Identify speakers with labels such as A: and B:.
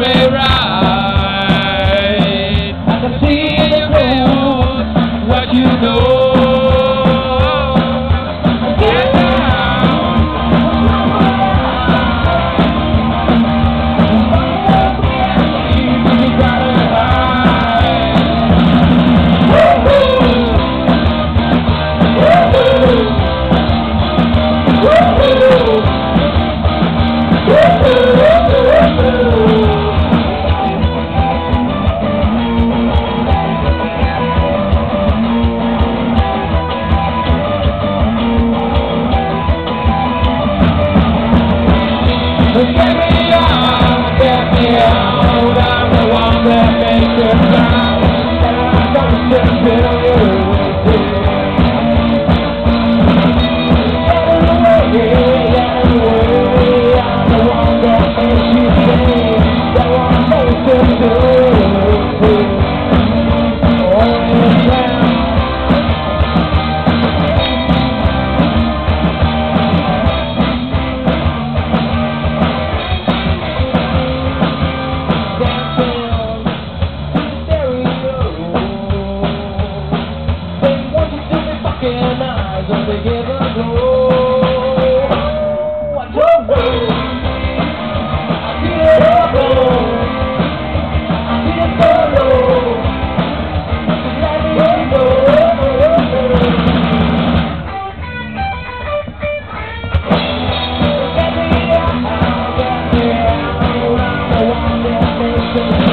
A: way right. I can see in your clothes what you know. Get down. You got it right. Woo-hoo. Woo-hoo. Woo-hoo. Get me out, I'm the one that makes it sound, and I'm gonna just feel you. Get away, I'm the one that makes you say that I'm supposed to do. Eyes on the given glow. What you do? I see it all go. I see it so low. Let me go. Get me out. I'm the one that makes it.